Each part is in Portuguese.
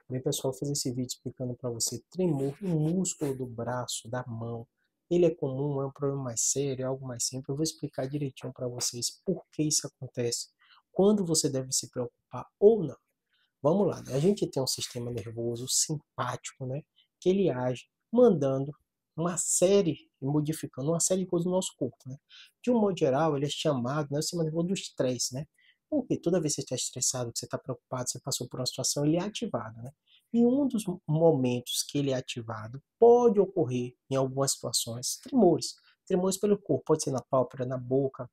Bem, pessoal, vou fazer esse vídeo explicando para você tremor no músculo do braço, da mão. Ele é comum, é um problema mais sério, é algo mais simples. Eu vou explicar direitinho para vocês por que isso acontece, quando você deve se preocupar ou não. Vamos lá, né? A gente tem um sistema nervoso simpático, né? Que ele age mandando uma série, modificando uma série de coisas no nosso corpo, né? De um modo geral, ele é chamado, né, o sistema nervoso do estresse, né? Porque toda vez que você está estressado, que você está preocupado, você passou por uma situação, ele é ativado, né? E um dos momentos que ele é ativado pode ocorrer, em algumas situações, tremores. Tremores pelo corpo, pode ser na pálpebra, na boca,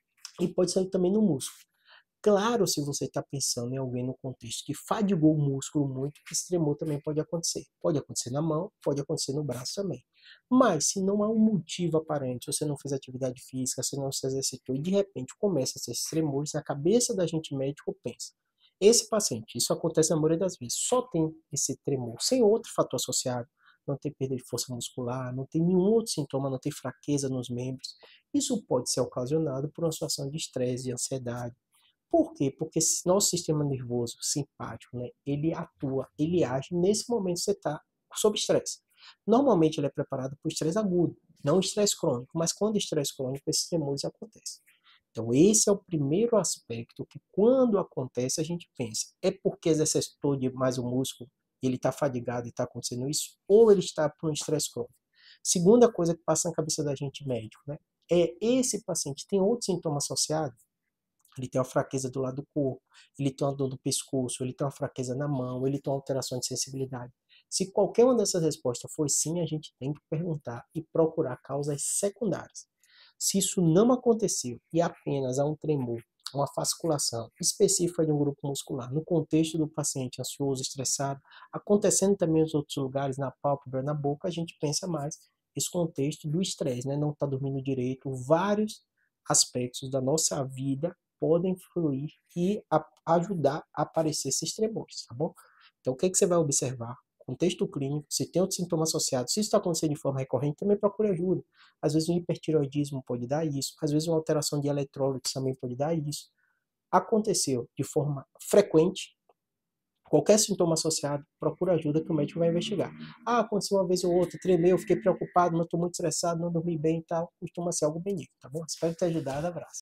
e pode ser também no músculo. Claro, se você está pensando em alguém no contexto que fadigou o músculo muito, esse tremor também pode acontecer. Pode acontecer na mão, pode acontecer no braço também. Mas se não há um motivo aparente, você não fez atividade física, você não se exercitou e de repente começa a ser esses tremores, na cabeça da gente médico pensa: esse paciente, isso acontece na maioria das vezes, só tem esse tremor, sem outro fator associado, não tem perda de força muscular, não tem nenhum outro sintoma, não tem fraqueza nos membros. Isso pode ser ocasionado por uma situação de estresse, de ansiedade. Por quê? Porque nosso sistema nervoso simpático, né, ele atua, ele age nesse momento que você está sob estresse. Normalmente ele é preparado para o estresse agudo, não o estresse crônico, mas quando o estresse crônico, esses tremores acontecem. Então esse é o primeiro aspecto que quando acontece a gente pensa, é porque exercitou demais o músculo, ele está fadigado e está acontecendo isso, ou ele está por um estresse crônico. Segunda coisa que passa na cabeça da gente médico, né, é esse paciente tem outro sintoma associado, ele tem uma fraqueza do lado do corpo, ele tem uma dor do pescoço, ele tem uma fraqueza na mão, ele tem uma alteração de sensibilidade. Se qualquer uma dessas respostas for sim, a gente tem que perguntar e procurar causas secundárias. Se isso não aconteceu e apenas há um tremor, uma fasciculação específica de um grupo muscular, no contexto do paciente ansioso, estressado, acontecendo também nos outros lugares, na pálpebra, na boca, a gente pensa mais esse contexto do estresse, né? Não está dormindo direito, vários aspectos da nossa vida podem fluir e ajudar a aparecer esses tremores, tá bom? Então, o que, que você vai observar? Contexto clínico, se tem outro sintoma associado, se isso está acontecendo de forma recorrente, também procure ajuda. Às vezes um hipertireoidismo pode dar isso, às vezes uma alteração de eletrólitos também pode dar isso. Aconteceu de forma frequente, qualquer sintoma associado, procura ajuda que o médico vai investigar. Ah, aconteceu uma vez ou outra, tremeu, fiquei preocupado, não estou muito estressado, não dormi bem e tal, costuma ser algo benigno, tá bom? Espero ter ajudado, abraço.